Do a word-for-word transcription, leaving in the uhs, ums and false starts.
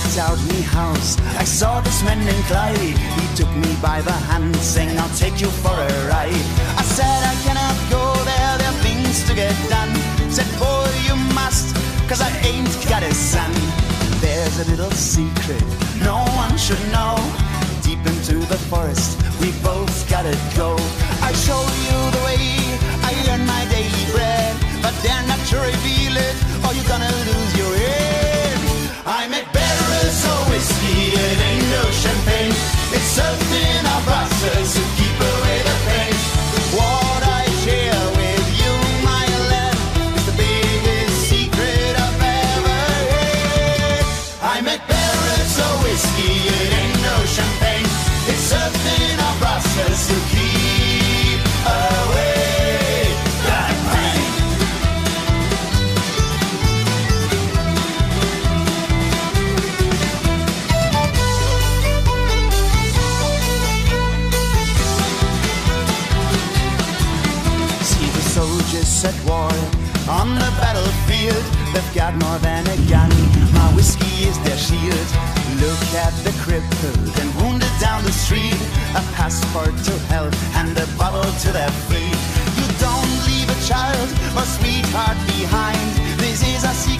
walked out me house, I saw this man in Clyde. He took me by the hand, saying, I'll take you for a ride. I said, I cannot go there, there are things to get done. Said, boy, you must, cause I ain't got a son. There's a little secret no one should know. Deep into the forest, we both gotta go. I'll show you the way I earn my daily bread, but dare not to reveal it, or you're gonna lose your head. I make barrels of whiskey, it ain't no champagne. It's served in our brasses to keep away the pain. What I share with you, my lad, is the biggest secret I've ever had. I make barrels of whiskey, it ain't no champagne. It's served in our brasses to keep away the pain. See the soldiers at war on the battlefield. They've got more than a gun, my whiskey is their shield. Look at the crippled and wounded down the street, a passport to hell and a bottle to their feet. You don't leave a child or sweetheart behind. This is a